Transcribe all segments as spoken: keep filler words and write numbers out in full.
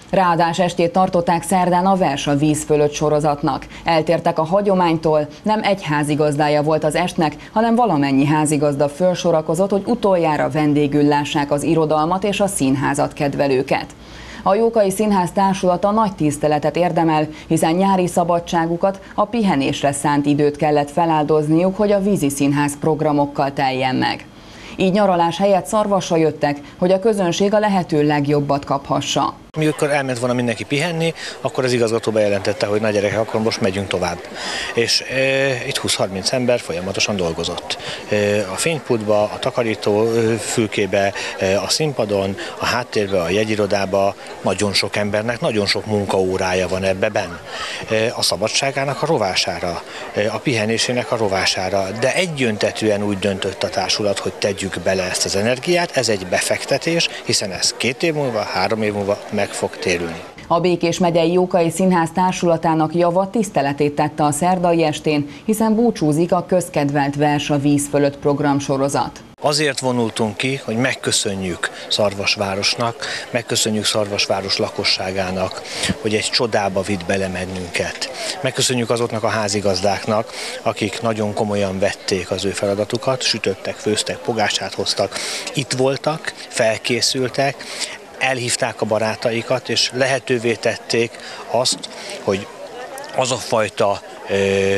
Ráadás estét tartották szerdán a Vers a víz fölött sorozatnak. Eltértek a hagyománytól, nem egy házigazdája volt az estnek, hanem valamennyi házigazda fölsorakozott, hogy utoljára vendégül lássák az irodalmat és a színházat kedvelőket. A Jókai Színház társulata nagy tiszteletet érdemel, hiszen nyári szabadságukat, a pihenésre szánt időt kellett feláldozniuk, hogy a Vízi Színház programokkal teljen meg. Így nyaralás helyett Szarvasra jöttek, hogy a közönség a lehető legjobbat kaphassa. Amikor elment volna mindenki pihenni, akkor az igazgató bejelentette, hogy na gyerekek, akkor most megyünk tovább. És e, itt húsz-harminc ember folyamatosan dolgozott. E, a fénypultba, a takarító fülkébe, e, a színpadon, a háttérbe, a jegyirodába nagyon sok embernek nagyon sok munkaórája van ebben. E, a szabadságának a rovására, e, a pihenésének a rovására, de egyöntetűen úgy döntött a társulat, hogy tegyük bele ezt az energiát, ez egy befektetés, hiszen ez két év múlva, három év múlva meg fog térülni. A Békés megyei Jókai Színház társulatának java tiszteletét tette a szerdai estén, hiszen búcsúzik a közkedvelt Vers a víz fölött programsorozat. Azért vonultunk ki, hogy megköszönjük Szarvasvárosnak, megköszönjük Szarvasváros lakosságának, hogy egy csodába vitt bele bennünket. Megköszönjük azoknak a házigazdáknak, akik nagyon komolyan vették az ő feladatukat, sütöttek, főztek, pogácsát hoztak, itt voltak, felkészültek, elhívták a barátaikat, és lehetővé tették azt, hogy az a fajta ö,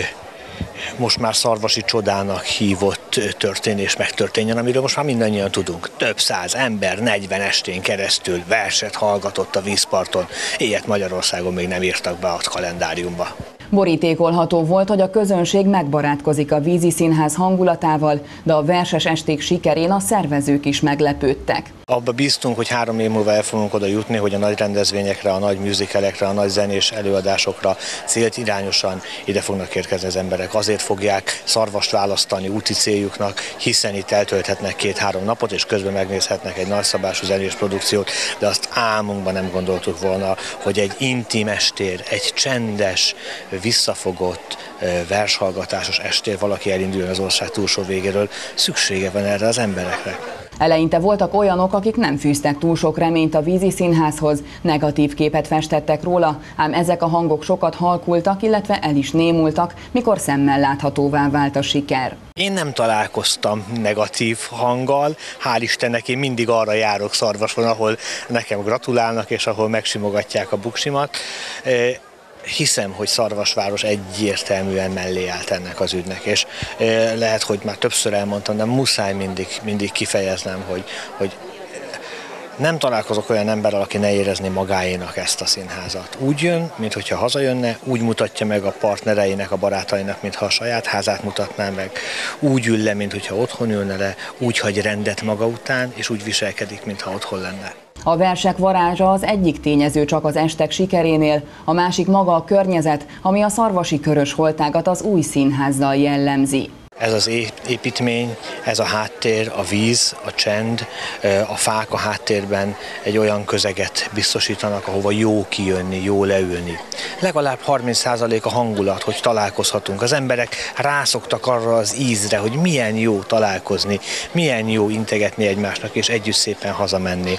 most már szarvasi csodának hívott történés megtörténjen, amiről most már mindannyian tudunk. Több száz ember negyven estén keresztül verset hallgatott a vízparton. Ilyet Magyarországon még nem írtak be a kalendáriumba. Borítékolható volt, hogy a közönség megbarátkozik a Vízi Színház hangulatával, de a verses esték sikerén a szervezők is meglepődtek. Abba bíztunk, hogy három év múlva el fogunk oda jutni, hogy a nagy rendezvényekre, a nagy musicalekre, a nagy zenés előadásokra célt irányosan ide fognak érkezni az emberek. Azért fogják Szarvast választani úti céljuknak, hiszen itt eltölthetnek két-három napot, és közben megnézhetnek egy nagyszabású zenés produkciót, de azt álmunkban nem gondoltuk volna, hogy egy intim estér, egy csendes, visszafogott, vershallgatásos estér valaki elinduljon az ország túlsó végéről, szüksége van erre az emberekre. Eleinte voltak olyanok, akik nem fűztek túl sok reményt a Vízi Színházhoz, negatív képet festettek róla, ám ezek a hangok sokat halkultak, illetve el is némultak, mikor szemmel láthatóvá vált a siker. Én nem találkoztam negatív hanggal, hál' Istennek én mindig arra járok Szarvason, ahol nekem gratulálnak és ahol megsimogatják a buksimat. Hiszem, hogy Szarvasváros egyértelműen mellé állt ennek az ügynek, és lehet, hogy már többször elmondtam, de muszáj mindig, mindig kifejeznem, hogy, hogy nem találkozok olyan emberrel, aki ne érezné magáénak ezt a színházat. Úgy jön, mintha hazajönne, úgy mutatja meg a partnereinek, a barátainak, mintha a saját házát mutatná meg. Úgy ül le, mintha otthon ülne le, úgy hagy rendet maga után, és úgy viselkedik, mintha otthon lenne. A versek varázsa az egyik tényező csak az estek sikerénél, a másik maga a környezet, ami a szarvasi körös holtágat az új színházzal jellemzi. Ez az építmény, ez a háttér, a víz, a csend, a fák a háttérben egy olyan közeget biztosítanak, ahova jó kijönni, jó leülni. Legalább harminc százalék a hangulat, hogy találkozhatunk. Az emberek rászoktak arra az ízre, hogy milyen jó találkozni, milyen jó integetni egymásnak és együtt szépen hazamenni.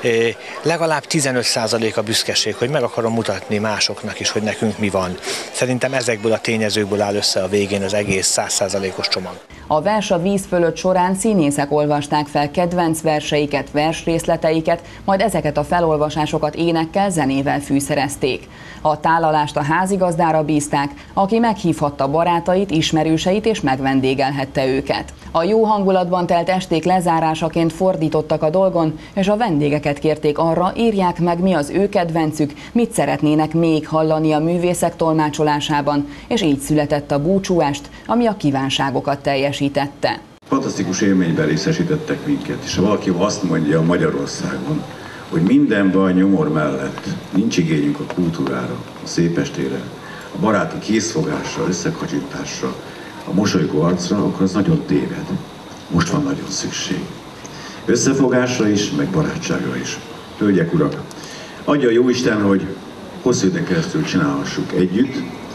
Legalább tizenöt százalék a büszkeség, hogy meg akarom mutatni másoknak is, hogy nekünk mi van. Szerintem ezekből a tényezőkből áll össze a végén az egész száz százalékos csomag. A Vers a víz fölött során színészek olvasták fel kedvenc verseiket, versrészleteiket, majd ezeket a felolvasásokat énekkel, zenével fűszerezték. A tálalást a házigazdára bízták, aki meghívhatta barátait, ismerőseit és megvendégelhette őket. A jó hangulatban telt esték lezárásaként fordítottak a dolgon, és a vendégeket kérték arra, írják meg, mi az ő kedvencük, mit szeretnének még hallani a művészek tolmácsolásában, és így született a búcsúest, ami a kívánságokat teljesítette. Fantasztikus élményben részesítettek minket, és ha valaki azt mondja Magyarországon, hogy minden baj nyomor mellett nincs igényünk a kultúrára, a szép estére, a baráti készfogásra, összekacsintásra, a mosolygó arcra, akkor az nagyon téved. Most van nagyon szükség. Összefogásra is, meg barátságra is. Hölgyek, urak, adja a Jóisten, hogy hosszú időn keresztül csinálhassuk együtt,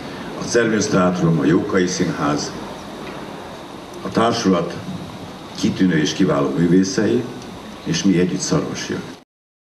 a Szervusz Teátrum, a Jókai Színház, a társulat kitűnő és kiváló művészei, és mi együtt szarvasiak.